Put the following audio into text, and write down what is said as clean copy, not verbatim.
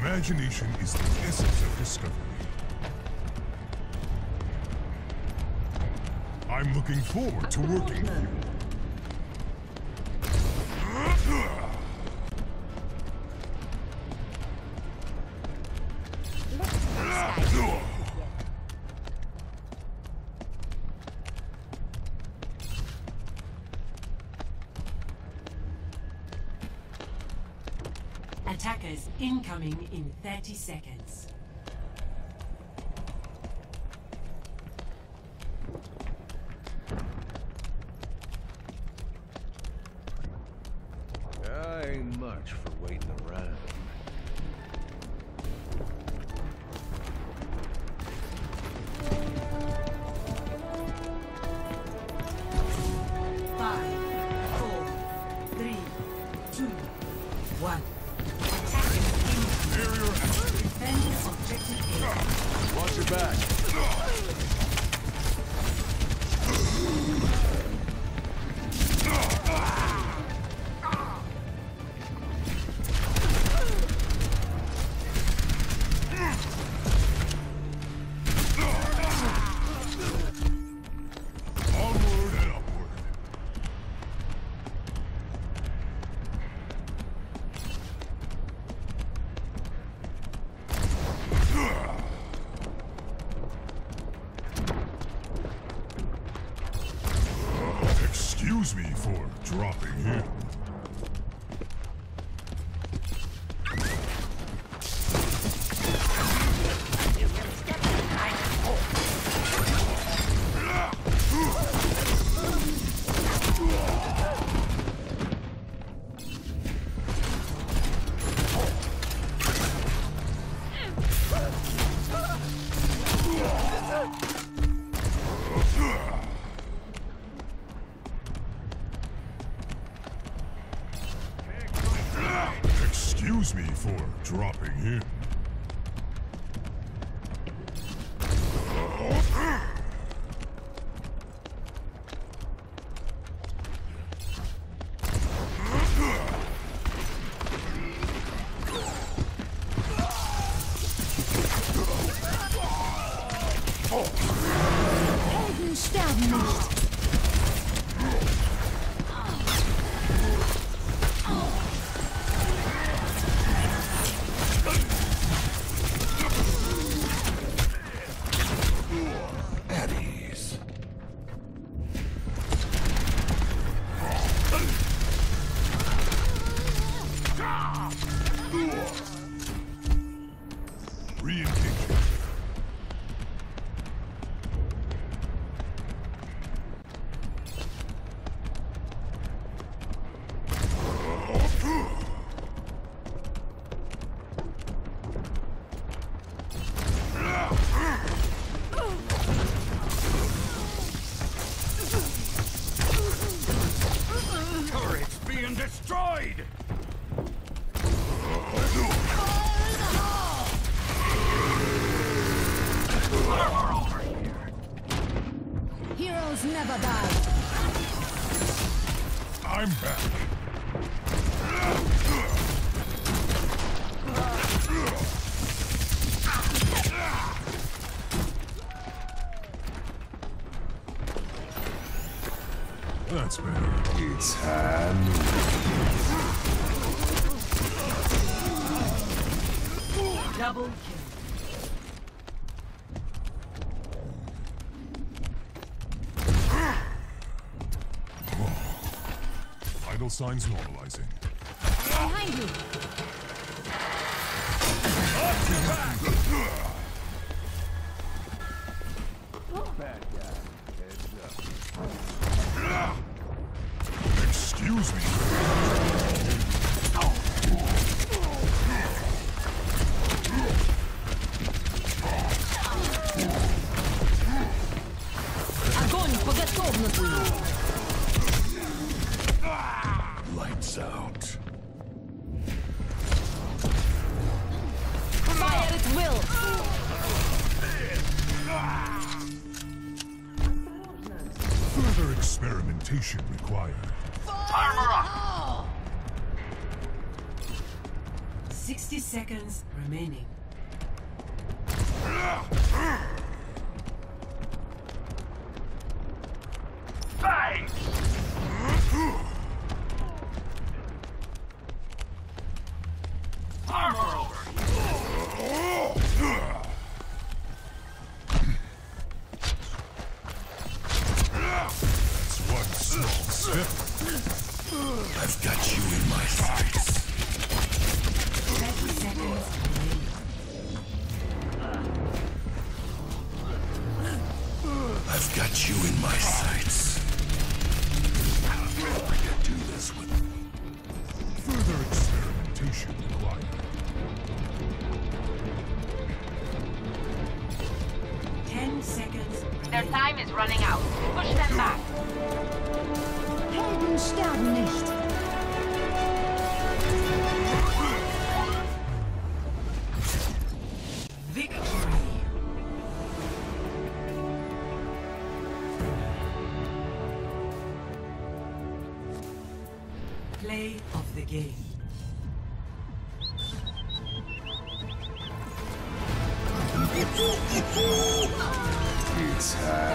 Imagination is the essence of discovery. I'm looking forward to working with you. Attackers incoming in 30 seconds. Ain't much for waiting around. Five, four, three, two, one. Defend objective A. Watch your back. Onward and upward. Excuse me for dropping in. Excuse me for dropping in. Helden sterben nicht. At ease. Re-engaging. Turret's being destroyed! Heroes never die. I'm back. That's better. It's time. Double kill. Vital signs normalizing. Behind you. Bad guy. Heads up. Excuse me. Огонь по готовности. Lights out. Fire at will. Further experimentation required. Armor up! 60 seconds remaining. Bang! Armor over! That's one small step. I've got you in my sights. 30 seconds remaining. I've got you in my sights. I can do this with further experimentation required. 10 seconds Their remaining. time is running out. Push them back. Helden sterben nicht. Victory. Play of the game. It's